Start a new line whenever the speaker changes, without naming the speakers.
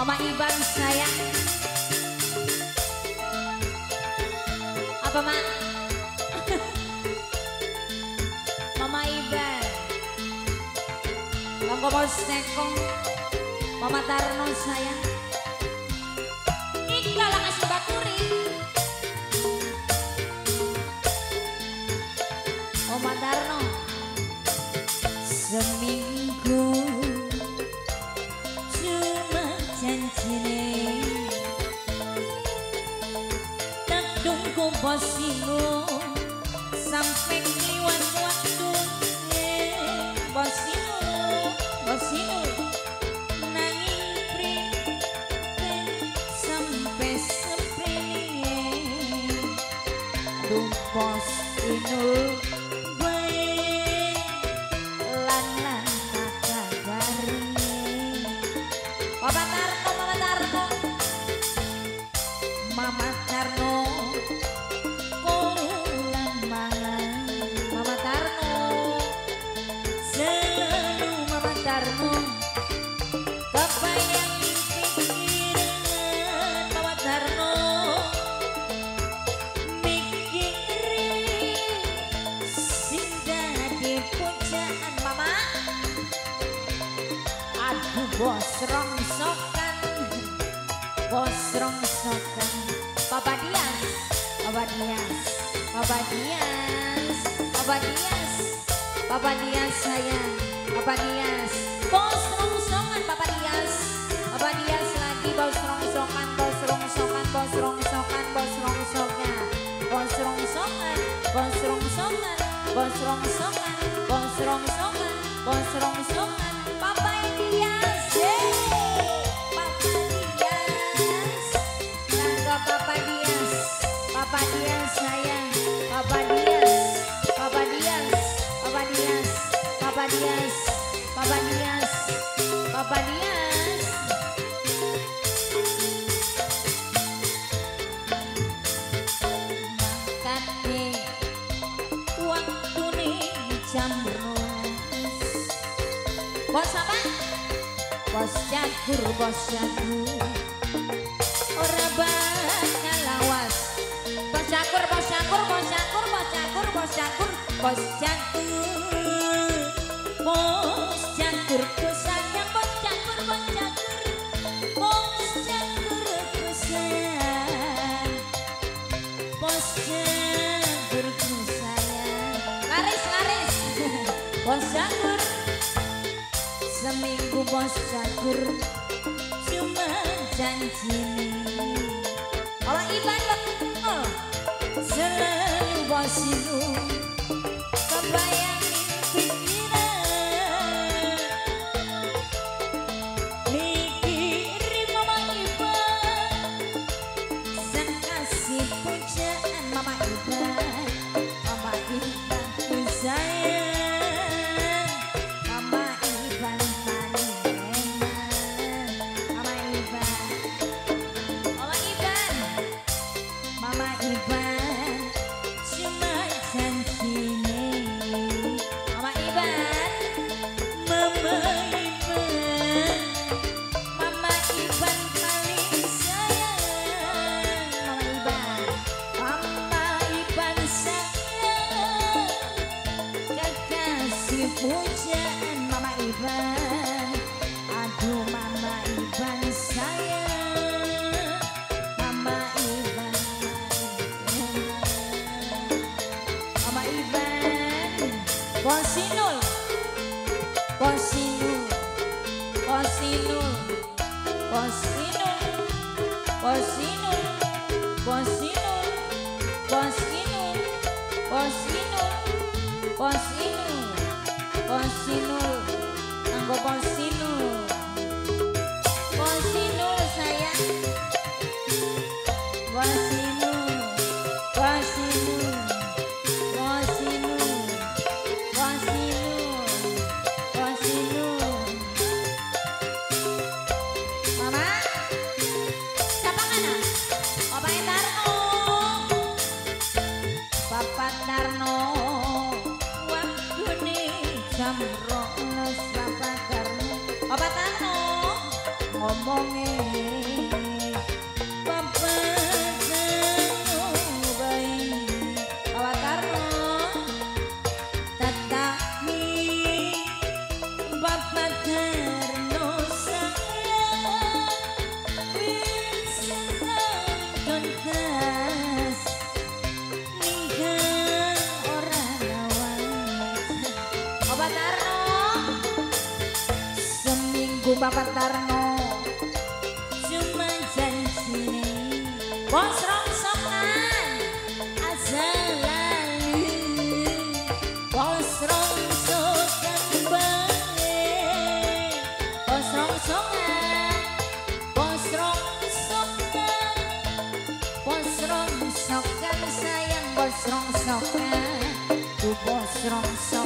Oma Iban sayang. Apa mak? Mama Iban. Monggo bos nekong. Mama Tarno sayang. Iqbal Asbaturi. Mama Tarno. Seminggu cuma janjine tak tunggu bosinu sampai liwat waktu bosinu nanging pripun sampai seprene aduh bosinu Mama Tarno kulan mangan Mama Tarno selalu Mama Tarno kebayang pikiran Mama Tarno mikirin singgah di pujaan Mama aduh bos rongsokan Papa Dias sayang, Papa Dias, bos rongsongan Papa Dias lagi bos rongsongan, Papa Dias, Papa Dias sayang, Papa Dias. Makane waktune jam 12. Bos apa? Bos cakur. Ora bakal lawas. Bos cakur. Bos cakur ku sayang, bos cakur ku sayang, laris bos cakur seminggu bos cakur cuma janjine Oma Iban selalu bosinu kebayang pujaan Mama Iban, aduh Mama Iban sayang, Mama Iban, Posinul, anggo Posinul sayang, Mama, siapa kana? Opa Tarno, Papa Tarno, waktu nih jam 12 Papa Tarno, Opa Tarno ngomongin Bapak Tarno. Cuma janji bos rongsongan asal lalu. Bos rongsongan balik. Bos rongsongan. Bos rongsongan. Bos rongsongan sayang bos rongsongan. Bos rongsongan.